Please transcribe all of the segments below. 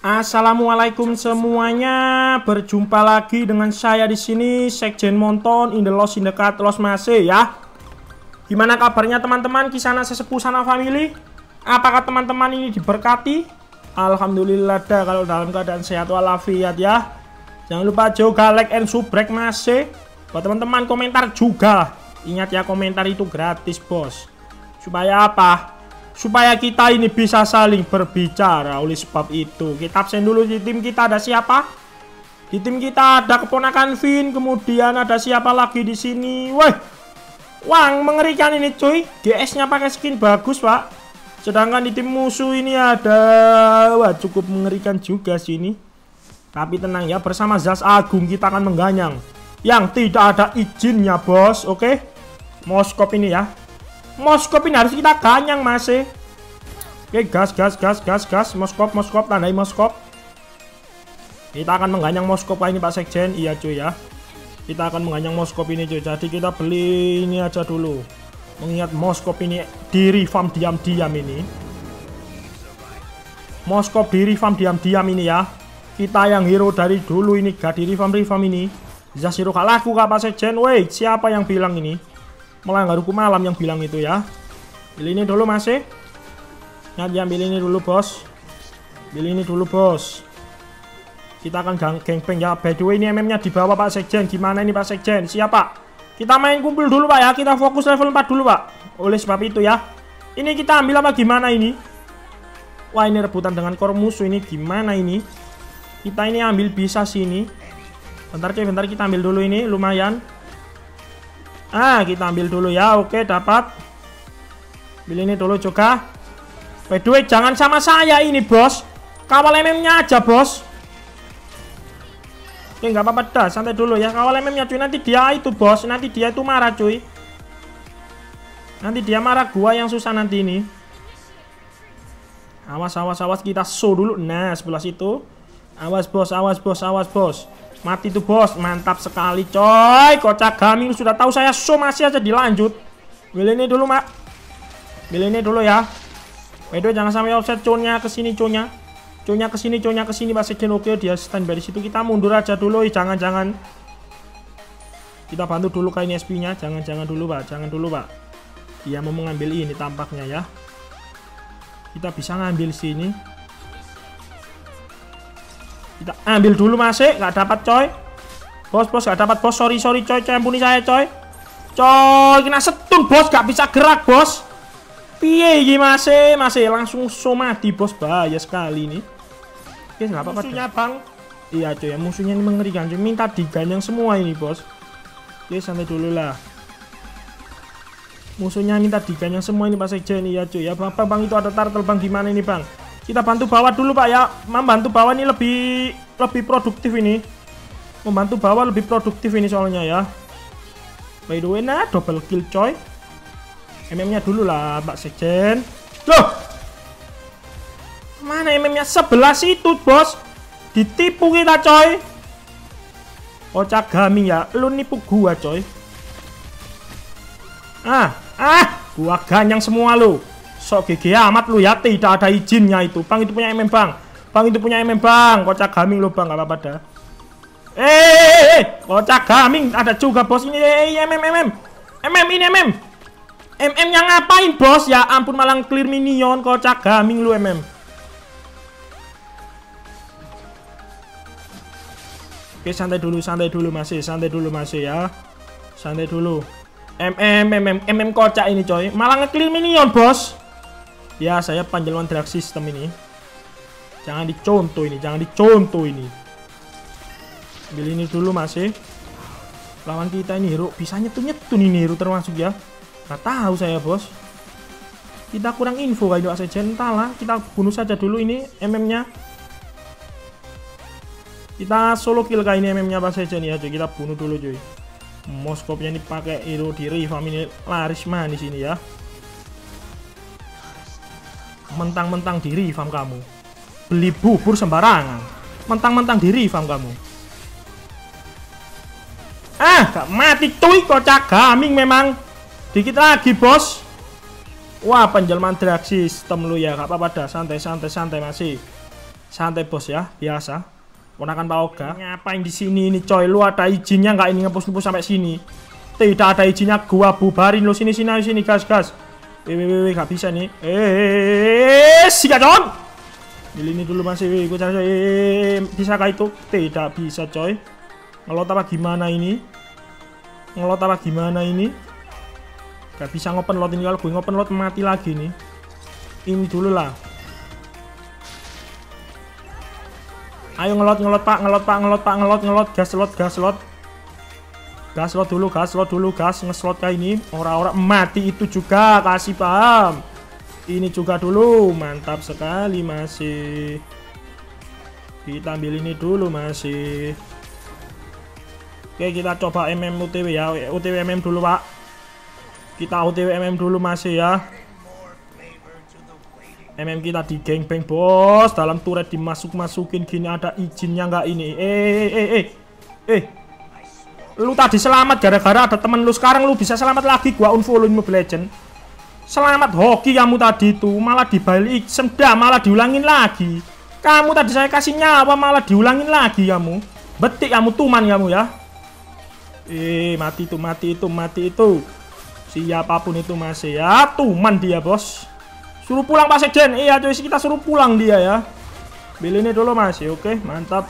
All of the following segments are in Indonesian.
Assalamualaikum semuanya, berjumpa lagi dengan saya di sini Sekjen Monton in the Lost in the Cut Lost Mase ya. Gimana kabarnya teman-teman kisana sesepuh sana family? Apakah teman-teman ini diberkati? Alhamdulillah dah kalau dalam keadaan sehat walafiat ya. Jangan lupa juga like and subscribe Mase. Buat teman-teman komentar juga. Ingat ya, komentar itu gratis bos. Supaya apa? Supaya kita ini bisa saling berbicara. Oleh sebab itu kita absen dulu. Di tim kita ada siapa? Di tim kita ada keponakan Vin. Kemudian ada siapa lagi di sini? Wah, wang mengerikan ini cuy. GS nya pakai skin bagus pak. Sedangkan di tim musuh ini ada, wah cukup mengerikan juga sini. Tapi tenang ya, bersama Zas Agung kita akan mengganyang yang tidak ada izinnya bos. Oke, Moskop ini ya, Moskop ini harus kita ganyang masih. Oke, gas. Moskop, tandai Moskop. Kita akan mengganyang Moskop ini Pak Sekjen. Iya cuy ya, kita akan mengganyang Moskop ini cuy. Jadi kita beli ini aja dulu. Mengingat Moskop ini di refarm diam-diam ini. Moskop di refarm diam-diam ini ya. Kita yang hero dari dulu ini gak di refarm ini. Zashiro gak laku kak Pak Sekjen. Woi, siapa yang bilang ini? Melanggar hukum malam yang bilang itu ya. Pilih ini dulu masih. Ya, pilih ini dulu bos. Pilih ini dulu bos. Kita akan geng-geng ya. By the way ini MM-nya di bawah Pak Sekjen. Gimana ini Pak Sekjen? Siapa? Kita main kumpul dulu pak ya. Kita fokus level 4 dulu pak. Oleh sebab itu ya, ini kita ambil apa gimana ini? Wah ini rebutan dengan core musuh ini. Gimana ini? Kita ini ambil bisa sini. Bentar cuy, bentar kita ambil dulu ini. Lumayan. Kita ambil dulu ya. Oke, dapat. Pilih ini dulu juga. By the way, jangan sama saya ini, bos. Kawal MM-nya aja, bos. Oke, nggak apa-apa dah. Santai dulu ya. Kawal MM-nya, cuy. Nanti dia itu, bos. Nanti dia itu marah, cuy. Nanti dia marah. Gua yang susah nanti ini. Awas. Kita show dulu. Nah, sebelah situ. Awas, bos. Mati tuh bos, mantap sekali coy. Kocak gaming sudah tahu saya show masih aja dilanjut. Pilih ini dulu mak. Pilih ini dulu ya. Waduh jangan sampai offset conya ke sini conya. Conya ke sini Pak Sekjen. Oke dia standby di situ. Kita mundur aja dulu. Jangan. Kita bantu dulu kain SP-nya. Jangan dulu pak. Dia mau mengambil ini tampaknya ya. Kita bisa ngambil sini. Kita ambil dulu masih, nggak dapat coy. Bos nggak dapat bos. Sorry coy, ampuni saya coy. Kena setun bos, nggak bisa gerak bos. Piye ini masih langsung mati bos, bahaya sekali ini. Oke nggak apa-apa. Musuhnya bang. Iya coy, musuhnya ini mengerikan. Coy. Minta diganyang semua ini bos. Oke santai dulu lah. Musuhnya minta diganyang semua ini Pak Sekjen. Iya cuy ya bang itu ada turtle bang, gimana ini bang? Kita bantu bawah dulu pak ya. Membantu bawah ini lebih produktif ini. Membantu bawah lebih produktif ini soalnya ya. By the way nah double kill coy. MM-nya dulu lah Pak Sekjen. Loh, mana MM-nya? 11 itu bos. Ditipu kita coy. Kocak gaming ya. Lu nipu gua coy. Gua ganyang semua lu. Sok GG amat lu ya, tidak ada izinnya itu. Bang itu punya MM bang. Kocak gaming lu bang, gak apa-apa dah. Kocak gaming ada juga bos ini. MM yang ngapain bos? Ya ampun malah clear minion. Kocak gaming lu MM. Oke santai dulu masih ya. Santai dulu. MM kocak ini coy. Malah nge-clear minion bos. Ya saya panjelman drag system ini. Jangan dicontoh ini. Ambil ini dulu masih. Lawan kita ini hero bisa nyetun ini hero termasuk ya. Gak tahu saya bos. Kita kurang info kayak saja. Entahlah, kita bunuh saja dulu ini MM-nya. Kita solo kill kayak ini MM-nya Pak Sekjen ya. Kita bunuh dulu cuy. Moskopnya ini pakai hero di refarm ini laris manis ini ya. Mentang-mentang di refarm kamu. Beli bubur sembarangan. Mentang-mentang di refarm kamu. Gak mati cuy, kocak gaming memang. Dikit lagi bos. Wah penjelmaan drag system lu ya. Gak apa-apa dah, santai masih. Santai bos ya, biasa. Ponakan Pak Oga. Ngapain di sini ini coy? Lu ada izinnya nggak ini ngepus-ngepus sampai sini? Tidak ada izinnya, gua bubarin lu. Sini gas. Gak bisa nih. Si gacon. Pilih ini dulu masih. Gue cari. Bisa kah itu? Tidak bisa coy. Ngelot apa gimana ini? Gak bisa ngopen lot ini. Kalau gue ngopen lot mati lagi nih. Ini dulu lah. Ayo ngelot pak, gas dulu, ngeslot kayak ini, orang-orang mati itu juga, kasih paham. Ini juga dulu, mantap sekali masih. Kita ambil ini dulu masih. Oke, kita coba UTW ya, UTW dulu pak. Kita UTW dulu masih ya. Kita di gangbang bos, dalam turret dimasuk-masukin gini, ada izinnya nggak ini? Lu tadi selamat gara-gara ada temen lu, sekarang lu bisa selamat lagi, gua unfollow Mobile Legend. Selamat hoki kamu tadi itu, malah dibalik senda, malah diulangin lagi. Kamu tadi saya kasih nyawa malah diulangin lagi kamu. Betik kamu, tuman kamu ya. Mati itu. Siapapun itu masih ya, tuman dia bos. Suruh pulang Pak Sekjen. Iya cuy, kita suruh pulang dia ya. Beli ini dulu masih. Oke, mantap.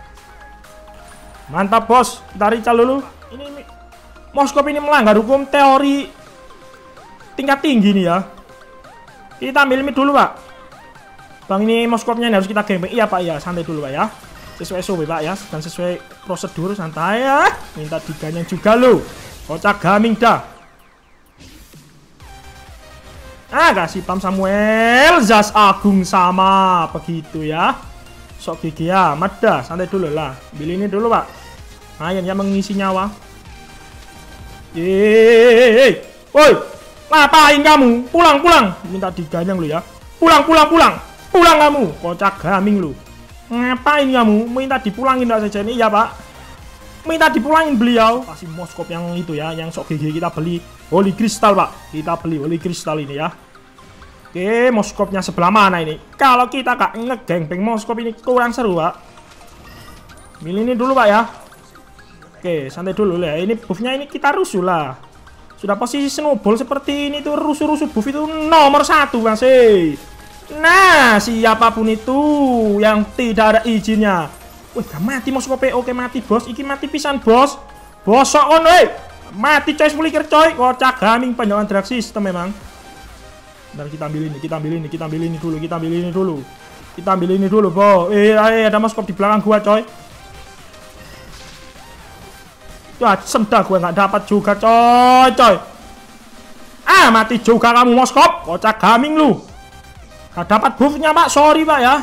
Mantap bos. Kita rical dulu. Ini Moskop ini melanggar hukum teori tingkat tinggi nih ya. Kita ambil mid dulu pak. Bang, ini Moskopnya ini harus kita gangbang. Iya pak ya, santai dulu pak ya. Sesuai SOP pak ya, dan sesuai prosedur santai ya. Minta diganyang juga lo. Kocak gaming dah. Kasih pam Samuel, Zas Agung sama begitu ya. Sok gigi ya, Mada, santai dulu lah. Beli ini dulu pak. Ayan yang mengisi nyawa. Woi, ngapain kamu? Pulang. Minta diganyang lu ya. Pulang kamu. Kocak gaming lu. Ngapain kamu? Minta dipulangin enggak saja ini ya pak. Minta dipulangin beliau. Pasti Moskop yang itu ya, yang sok gigi kita beli. Holy Crystal pak, kita beli Holy Crystal ini ya. Oke, Moskopnya sebelah mana ini? Kalau kita gak ngegangbang Moskop ini kurang seru pak. Milih ini dulu pak ya. Oke, santai dulu lah. Ini buffnya ini kita rusuh lah. Sudah posisi snowball seperti ini tuh, rusuh buff itu nomor 1 masih. Nah, siapapun itu yang tidak ada izinnya. Wih, gak mati Moskop. Oke, mati bos. Iki mati pisan bos. Bosok on weh. Mati coy, flicker coy. Kocak gaming, panjangan drag system memang. Dan kita ambil ini dulu, bo. Ada Moskop di belakang gua coy. Wah, senda gua nggak dapat juga coy. Mati juga kamu Moskop. Kocak gaming lu. Gak dapat buffnya pak, sorry pak ya.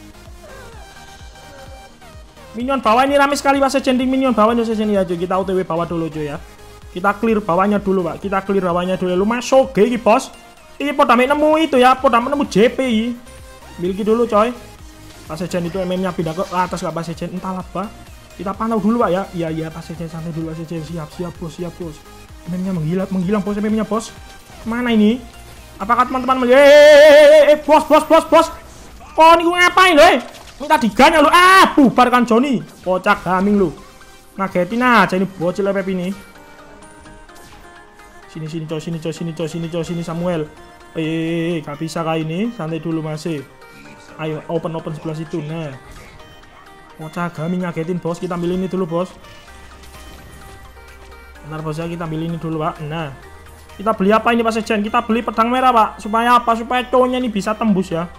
Minion bawah ini rame sekali pak, sejending minion bawahnya sejending ya cuy. Kita OTW bawah dulu cuy ya. Kita clear bawahnya dulu pak. Lu masuk gigi bos. Ini podame nemu itu ya, podame nemu JP. Miliki dulu coy. Pak Sejen itu MM-nya pindah ke atas gak Pak Sejen? Entahlah pak. Kita pantau dulu pak ya. Iya Pak Sejen, santai dulu Pak Sejen. Siap bos. MM-nya menghilang bos, MM-nya bos. Mana ini? Apakah teman-teman bos. Kok ini ngapain lo? Minta diganya lu. Bubarkan Joni. Kocak gaming lu. Ngagetin aja ini bocil lepep ini. Sini coy Samuel. Gak bisa kah ini? Santai dulu masih. Ayo open sebelah situ. Nah. Kocak gaming ngagetin bos. Kita ambil ini dulu bos. Benar bos ya, kita ambil ini dulu pak. Nah. Kita beli apa ini Pak Sejen? Kita beli pedang merah pak. Supaya apa? Supaya cowoknya ini bisa tembus ya.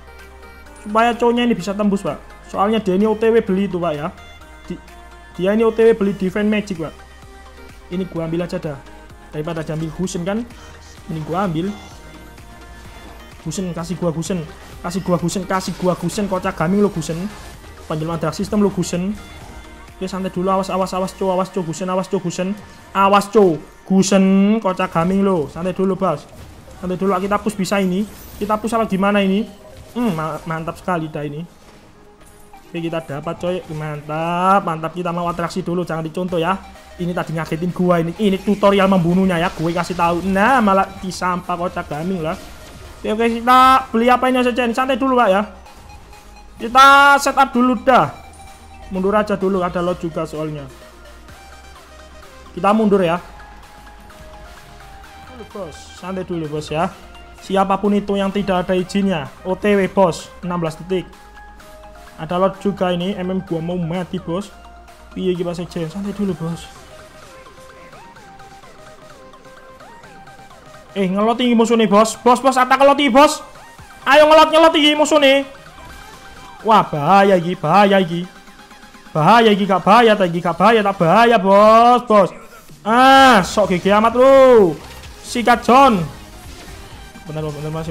Pak. Soalnya dia ini OTW beli itu pak ya. Dia ini OTW beli Divine Magic pak. Ini gua ambil aja dah. Daripada diambil Husen kan. Ini gua ambil. Husen, kasih gua Husen. Kocak gaming lu Husen. Panjelman drag system lu Husen. Oke, santai dulu. Awas co. Gusen, kocak gaming lo. Santai dulu bos. Kita push bisa ini. Kita push apa gimana ini? Mantap sekali dah ini. Oke, kita dapat coy. Mantap. Kita mau atraksi dulu, jangan dicontoh ya. Ini tadi ngagetin gua ini. Ini tutorial membunuhnya ya. Gue kasih tahu. Nah, malah disampah kocak gaming lah. Oke, kita beli apa ini saja. Santai dulu pak ya. Kita setup dulu dah. Mundur aja dulu, ada lot juga soalnya. Kita mundur ya. Dulu bos, santai dulu bos ya. Siapapun itu yang tidak ada izinnya, OTW bos, 16 detik. Ada lot juga ini, gua mau mati bos. Piye iki Pak Sekjen, santai dulu bos. Ngelot tinggi musuh nih bos. Bos atak ngelot tinggi bos. Ayo ngelot tinggi musuh nih. Wah bahaya iki. Bahaya iki, gak bahaya, tak bahaya bos. Sok gigi amat lu. Sikat John. Bentar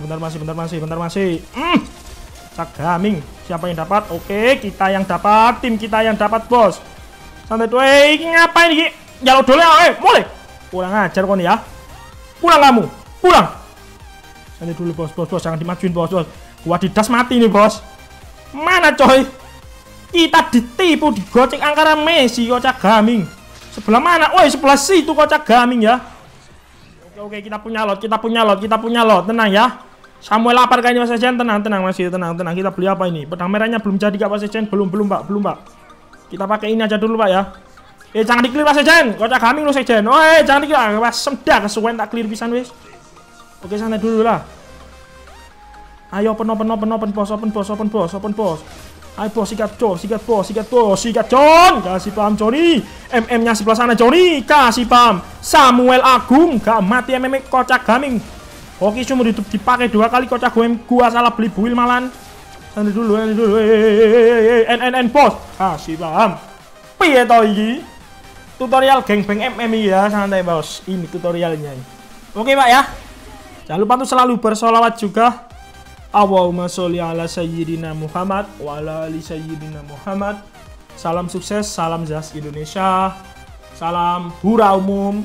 masih. Cak gaming. Siapa yang dapat? Oke, kita yang dapat. Tim kita yang dapat bos. Santai tuh. Ini ngapain iki? Jalur dole mulai. Kurang ajar kon ya. Pulang kamu. Pulang. Santai dulu bos. Jangan dimajuin bos. Gua didas mati nih bos. Mana coy? Kita ditipu, digocek angkara Messi kocak gaming. Sebelah mana? Sebelah situ kocak gaming ya. Oke, kita punya lot. Tenang ya. Samuel lapar kayaknya Mas Sekjen. Tenang. Kita beli apa ini? Pedang merahnya belum jadi Pak Sekjen? Belum Pak. Kita pakai ini aja dulu Pak ya. Jangan di-clear Mas Sekjen. Kocak gaming lu Sekjen. Jangan di-clear. Semdak kesuwen tak clear pisan wis. Oke, santai dulu lah. Ayo open bos. Ayo bos, sikat John. Kasih paham Johnny. MM-nya sebelah sana Johnny. Kasih paham. Samuel Agung. Gak mati MM kocak gaming. Oke, cuma dipakai 2 kali kocak gaming. Gua salah beli buil malan. Santai dulu. NN bos. Kasih paham. Piye to iki? Tutorial geng-beng MM ya, santai bos. Ini tutorialnya. Oke Pak ya. Jangan lupa untuk selalu bersolawat juga. Allahumma sholli ala sayyidina Muhammad wa ala ali sayyidina Muhammad. Salam sukses, salam jas Indonesia. Salam hura umum.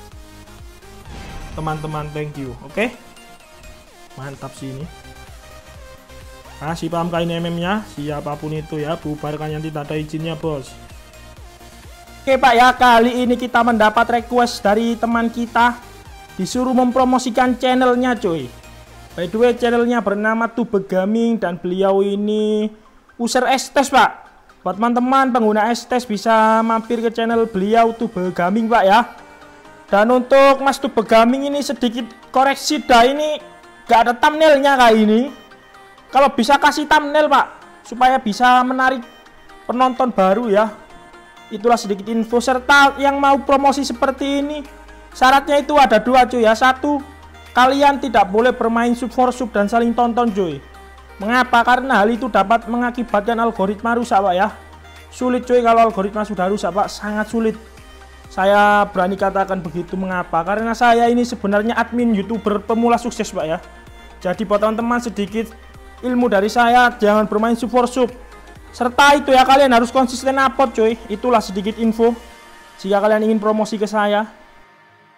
Teman-teman, thank you. Oke. Mantap sih ini. Kasih paham kain MM-nya, siapapun itu ya, bubarkan yang tidak ada izinnya, bos. Oke Pak ya, kali ini kita mendapat request dari teman kita, disuruh mempromosikan channelnya cuy. By the way, channelnya bernama Tube Gaming dan beliau ini user S-Test Pak. Buat teman-teman pengguna S-Test bisa mampir ke channel beliau Tube Gaming Pak ya. Dan untuk Mas Tube Gaming ini sedikit koreksi dah, ini gak ada thumbnailnya kayak ini. Kalau bisa kasih thumbnail Pak, supaya bisa menarik penonton baru ya. Itulah sedikit info. Serta yang mau promosi seperti ini, syaratnya itu ada 2 cuy ya. 1, kalian tidak boleh bermain sub for sub dan saling tonton cuy. Mengapa? Karena hal itu dapat mengakibatkan algoritma rusak Pak ya. Sulit cuy kalau algoritma sudah rusak Pak, sangat sulit. Saya berani katakan begitu. Mengapa? Karena saya ini sebenarnya admin YouTuber pemula sukses Pak ya. Jadi buat teman-teman sedikit ilmu dari saya, jangan bermain sub for sub. Serta itu ya, kalian harus konsisten upload cuy. Itulah sedikit info jika kalian ingin promosi ke saya.